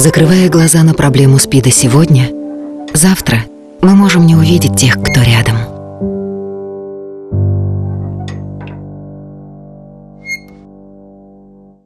Закрывая глаза на проблему СПИДа сегодня, завтра мы можем не увидеть тех, кто рядом.